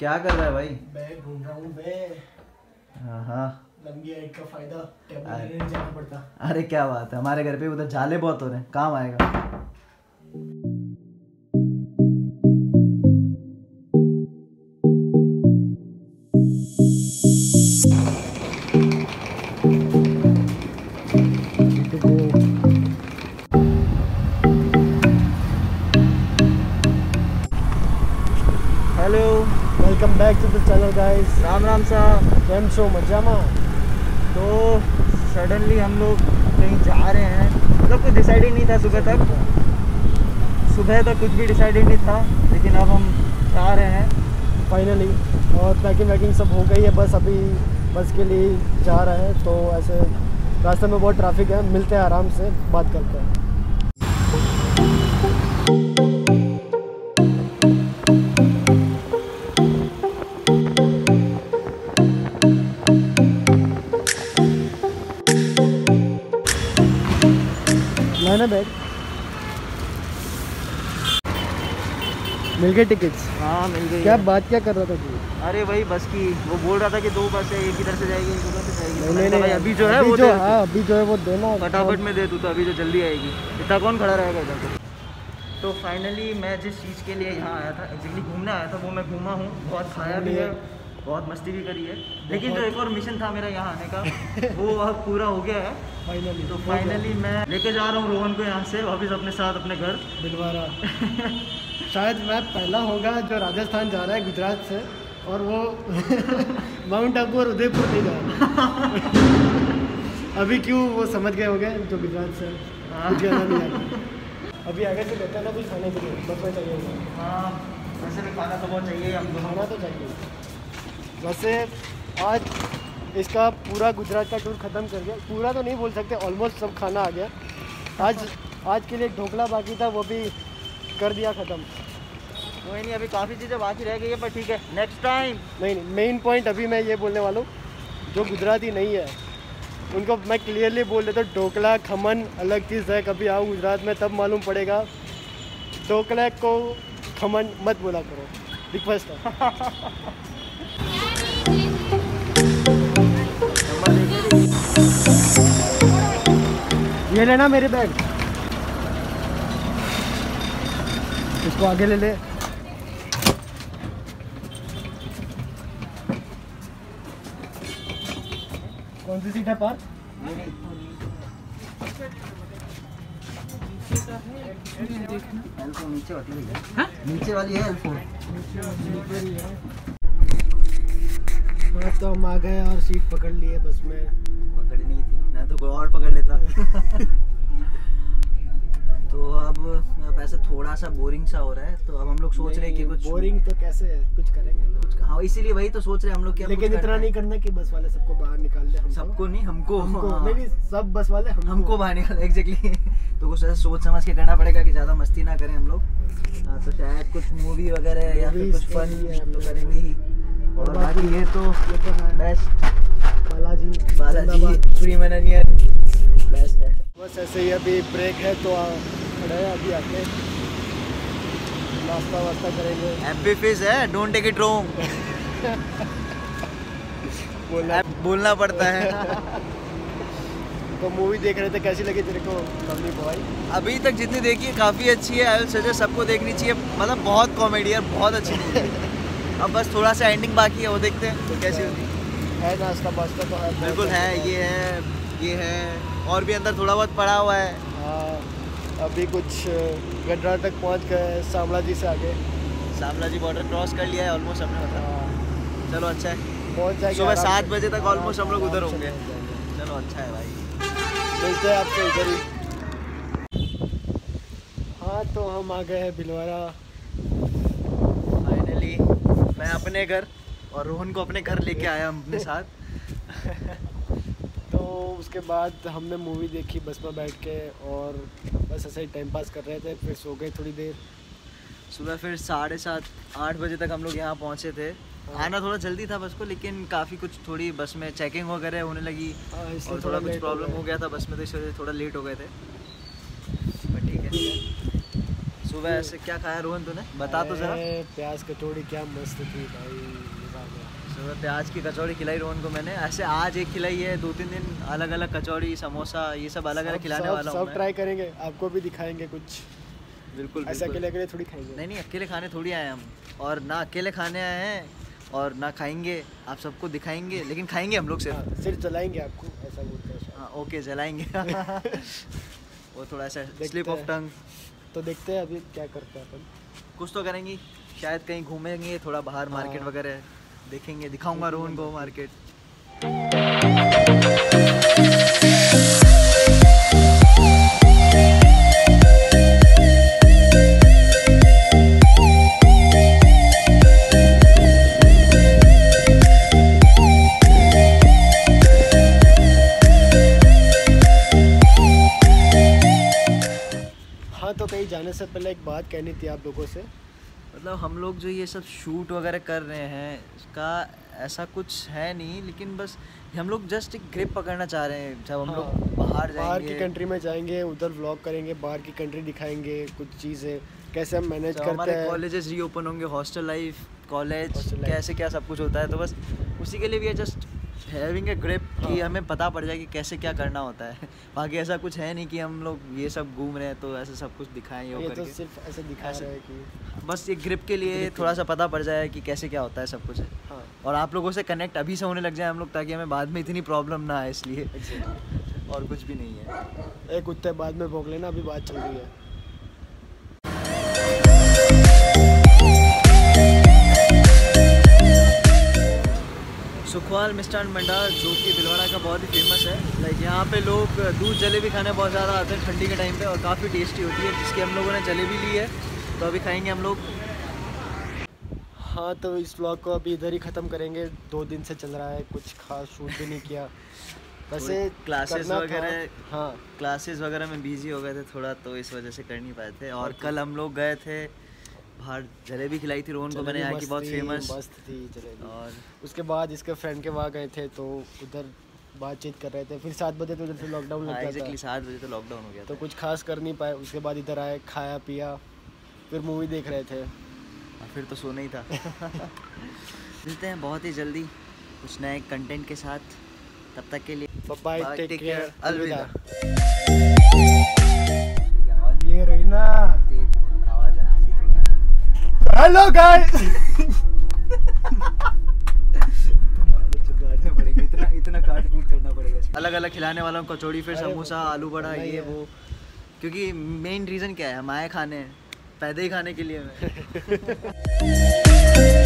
क्या कर रहा है भाई? मैं घूम रहा हूँ मैं। हाँ लंबी हाइट का फायदा टेबल लेने नहीं जाना पड़ता। अरे क्या बात है, हमारे घर पे उधर झाले बहुत हो रहे हैं, काम आएगा। Hello, welcome back to the channel guys. Ram Ram साहब। कैम शो मजामा। तो सडनली हम लोग कहीं जा रहे हैं, मतलब कुछ डिसाइड ही नहीं था सुबह तक कुछ भी डिसाइडेड नहीं था, लेकिन अब हम जा रहे हैं फाइनली। और पैकिंग वैकिंग सब हो गई है, बस अभी बस के लिए जा रहे हैं। तो ऐसे रास्ते में बहुत ट्रैफिक है, मिलते हैं आराम से बात करते हैं। लेना बैग मिल गए टिकट्स? हाँ मिल गई। क्या बात क्या कर रहा था तू? अरे वही बस की, वो बोल रहा था कि 2 बस है, एक इधर से जाएगी एक उधर से जाएगी। नहीं मैंने कहा भाई अभी जो है अभी वो जो दे, हाँ अभी जो है वो देना फटाफट में दे तू, तो अभी जो जल्दी आएगी, इतना कौन खड़ा रहेगा इधर पे। तो फाइनली मैं जिस चीज़ के लिए यहाँ आया था, एक्चुअली घूमने आया था, वो मैं घूमा हूँ, बहुत खाया भी है, बहुत मस्ती भी करी है। लेकिन जो एक और मिशन था मेरा यहाँ आने का वो अब पूरा हो गया है फाइनली। तो फाइनली मैं लेके जा रहा हूँ रोहन को यहाँ से वापस अपने साथ अपने घर भिलवाड़ा। शायद मैं पहला होगा जो राजस्थान जा रहा है गुजरात से, और वो माउंट आबू और उदयपुर नहीं जा रहा। अभी क्यों वो समझ गए होंगे जो गुजरात से कुछ कहना नहीं आता। अभी आगे से कहते हैं ना कुछ खाने के लिए, बस में चाहिए। हाँ वैसे भी खाना तो बहुत चाहिए, हम दोनों खाना तो चाहिए। वैसे आज इसका पूरा गुजरात का टूर ख़त्म कर गया, पूरा तो नहीं बोल सकते, ऑलमोस्ट सब खाना आ गया। आज के लिए ढोकला बाकी था, वो भी कर दिया ख़त्म। कोई नहीं, अभी काफ़ी चीज़ें बाकी रह गई है, पर ठीक है नेक्स्ट टाइम। नहीं मेन पॉइंट अभी मैं ये बोलने वाला हूँ, जो गुजराती नहीं है उनको मैं क्लियरली बोल देता हूँ, ढोकला खमन अलग चीज़ है। कभी आओ गुजरात में तब मालूम पड़ेगा। ढोकला को खमन मत बोला करो, रिक्वेस्ट है। ये लेना मेरे बैग, इसको आगे ले ले। कौन सी सीट है पार? L4 नीचे वाली है। हाँ? नीचे वाली है L4। हाँ तो हम आ गए और सीट पकड़ लिए बस में। पकड़नी ही थी ना, तो कोई और पकड़ लेता। तो अब ऐसा थोड़ा सा बोरिंग सा हो रहा है, तो अब हम लोग सोच रहे हैं कि कुछ बोरिंग तो कैसे है, कुछ करेंगे कुछ। हाँ इसीलिए वही तो सोच रहे हैं हम लोग कि लेकिन इतना नहीं करना कि बस वाले सबको बाहर निकाल दे। सबको नहीं, हमको नहीं सब बस वाले हमको बाहर निकाल। एग्जैक्टली। तो कुछ ऐसा सोच समझ के करना पड़ेगा कि ज़्यादा मस्ती ना करें हम लोग। तो शायद कुछ मूवी वगैरह या फिर कुछ फन तो करेंगे ही। और बाकी ये तो बेस्ट बालाजी श्री मननियन बेस्ट है। बस ऐसे ही अभी ब्रेक है तो खड़े हैं, अभी आके नाश्ता वास्ता करेंगे। हैप्पी फिश है, डोंट टेक इट रॉन्ग। बोलना पड़ता है। तो मूवी देख रहे थे, कैसी लगी तेरे को लवली बॉय? अभी तक जितनी देखी है काफ़ी अच्छी है, आई विल सजेस्ट सबको देखनी चाहिए। मतलब बहुत कॉमेडी है, बहुत अच्छी मूवी है। अब बस थोड़ा सा एंडिंग बाकी है, वो देखते हैं तो कैसी होती है। नाश्ता वास्ता तो है, बिल्कुल है, ये है और भी अंदर थोड़ा बहुत पड़ा हुआ है। हाँ अभी कुछ गडरा तक पहुंच गए, शामला जी से आगे। शामला जी बॉर्डर क्रॉस कर लिया है ऑलमोस्ट हमने, मतलब चलो अच्छा है, पहुंच जाएंगे सुबह 7 बजे तक ऑलमोस्ट हम लोग उधर होंगे। चलो अच्छा है भाई, मिलते हैं आपसे उधर ही। हाँ तो हम आ गए हैं भिलवाड़ा फाइनली। मैं अपने घर और रोहन को अपने घर लेके आया हम अपने साथ। तो उसके बाद हमने मूवी देखी बस में बैठ के, और बस ऐसे ही टाइम पास कर रहे थे, फिर सो गए थोड़ी देर। सुबह फिर 7:30-8 बजे तक हम लोग यहाँ पहुँचे थे। आना थोड़ा जल्दी था बस को, लेकिन काफ़ी कुछ थोड़ी बस में चेकिंग वगैरह होने लगी और थोड़ा कुछ प्रॉब्लम हो गया था बस में, तो इस वजह से थोड़ा लेट हो गए थे। बट ठीक है, सुबह ऐसे क्या खाया रोहन तूने, बता तो जरा। प्याज कचौड़ी क्या मस्त थी भाई, मजा आ गया। सुबह प्याज की कचौड़ी खिलाई रोहन को मैंने, ऐसे आज एक खिलाई है, 2-3 दिन अलग अलग कचौड़ी समोसा ये सब अलग अलग खिलाने वाला हूँ। सब ट्राई करेंगे, आपको भी दिखाएंगे कुछ। बिल्कुल ऐसे अकेले अकेले थोड़ी खाएंगे। नहीं अकेले खाने थोड़ी आए हम, और ना अकेले खाने आए हैं और ना खाएंगे, आप सबको दिखाएंगे, लेकिन खाएंगे हम लोग सिर्फ। सिर्फ जलाएंगे आपको, ऐसा बोलते हैं। हाँ ओके जलाएंगे। वो थोड़ा सा स्लिप ऑफ टंग। तो देखते हैं अभी क्या करते हैं अपन। कुछ तो करेंगे, शायद कहीं घूमेंगे थोड़ा बाहर, मार्केट वगैरह देखेंगे, दिखाऊंगा रोहन को मार्केट। तो कहीं जाने से पहले एक बात कहनी थी आप लोगों से, मतलब हम लोग जो ये सब शूट वगैरह कर रहे हैं इसका ऐसा कुछ है नहीं, लेकिन बस हम लोग जस्ट एक ग्रिप पकड़ना चाह रहे हैं। जब हम लोग बाहर की कंट्री में जाएंगे, उधर व्लॉग करेंगे, बाहर की कंट्री दिखाएंगे, कुछ चीज़ें कैसे हम मैनेज करते हैं। हमारे कॉलेजेस रीओपन होंगे, हॉस्टल लाइफ, कॉलेज कैसे क्या सब कुछ होता है, तो बस उसी के लिए भी है जस्ट हैविंग ए ग्रिप कि हमें पता पड़ जाए कि कैसे क्या करना होता है। बाकी ऐसा कुछ है नहीं कि हम लोग ये सब घूम रहे हैं तो ऐसे सब कुछ दिखाएं ये तो सिर्फ ऐसे दिखा रहे हैं कि बस ये ग्रिप के लिए थोड़ा सा पता पड़ जाए कि कैसे क्या होता है सब कुछ। हाँ। और आप लोगों से कनेक्ट अभी से होने लग जाए हम लोग, ताकि हमें बाद में इतनी प्रॉब्लम ना आए, इसलिए और कुछ भी नहीं है। एक कुत्ते बाद में भोग लेना, अभी बात चल रही है। सुखवाल मिष्ठान भंडार जो कि भीलवाड़ा का बहुत ही फेमस है। लाइक यहाँ पे लोग दूध जलेबी खाने बहुत ज़्यादा आते हैं ठंडी के टाइम पे, और काफ़ी टेस्टी होती है, जिसकी हम लोगों ने जलेबी ली है तो अभी खाएंगे हम लोग। हाँ तो इस व्लॉग को अभी इधर ही ख़त्म करेंगे, 2 दिन से चल रहा है, कुछ खास शूट भी नहीं किया, वैसे क्लासेस वगैरह, हाँ क्लासेस वगैरह में बिजी हो गए थे थोड़ा, तो इस वजह से कर नहीं पाए थे। और कल हम लोग गए थे बाहर, जलेबी खिलाई थी रोहन को मैंने, यहाँ की बहुत फेमस मस्त थी जलेबी। और उसके बाद इसके फ्रेंड के वहाँ गए थे तो उधर बातचीत कर रहे थे, फिर 7 बजे तो उधर से लॉकडाउन लग गया था। 7 बजे तो लॉकडाउन हो गया तो कुछ खास कर नहीं पाए। उसके बाद इधर आए, खाया पिया, फिर मूवी देख रहे थे, फिर तो सोना ही था। मिलते हैं बहुत ही जल्दी कुछ नए कंटेंट के साथ, तब तक के लिए बाय, टेक केयर, अलविदा। ये रही ना आवाज आ रही थी थोड़ा। Hello guys. इतना काट कूट करना पड़ेगा, अलग अलग खिलाने वालों को कचौड़ी, फिर समोसा, आलू बड़ा, ये वो, क्योंकि मेन रीज़न क्या है, हम आए खाने, पैदे ही खाने के लिए।